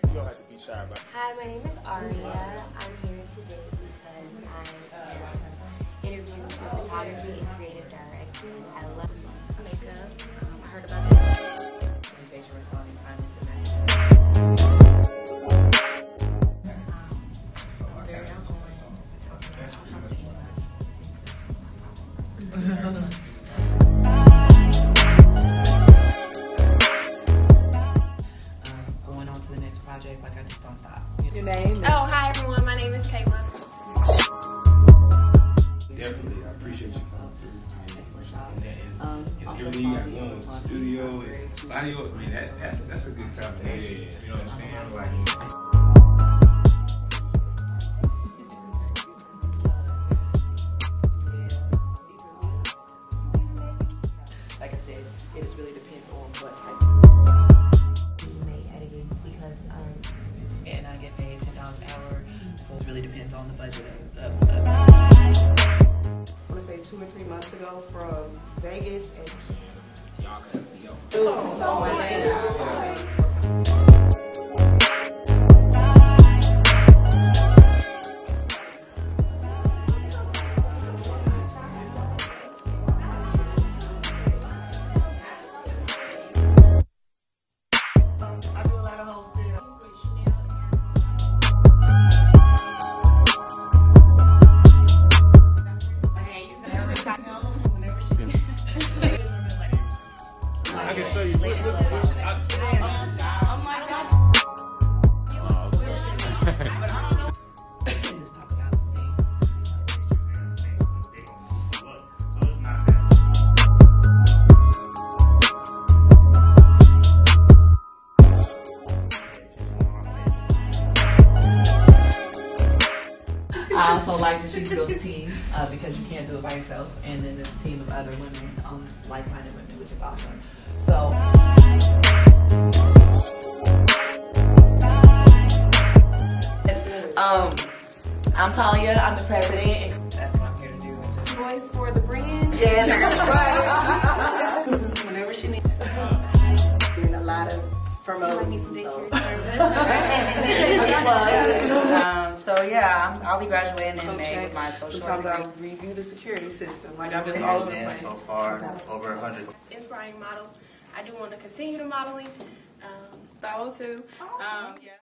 You don't have to be shy about it. Hi, my name is Aria. I'm here today because I am interviewing for photography and creative directing. I love makeup. I heard about it. Communication, responding timely to messages. I'm very outgoing. Going on to the next project, like I just don't stop. Your name? Oh, hi everyone. My name is Kayla. Definitely, I appreciate you coming through. And everything you got going with the studio and audio, I mean, that's a good combination. You know what I'm saying? Like, Like I said, it just really depends on what type Make editing because and I get paid $10 an hour. So it really depends on the budget I want to say 2 or 3 months ago from Vegas and y'all can help me out. I do a lot of hosting. I can show you. just talk about some things. I also like that she's built a team because you can't do it by yourself, and then there's a team of other women, like-minded women, which is awesome. So. I'm Talia. I'm the president, and that's what I'm here to do. Voice for the brand. Yeah, that's right. Whenever she needs. Doing a lot of promoting. So yeah, I'll be graduating in May with my social work Sometimes degree. I review the security system. Like I'm just all over the place. So far, over 100. Inspiring model. I do want to continue the modeling. Follow too. Yeah.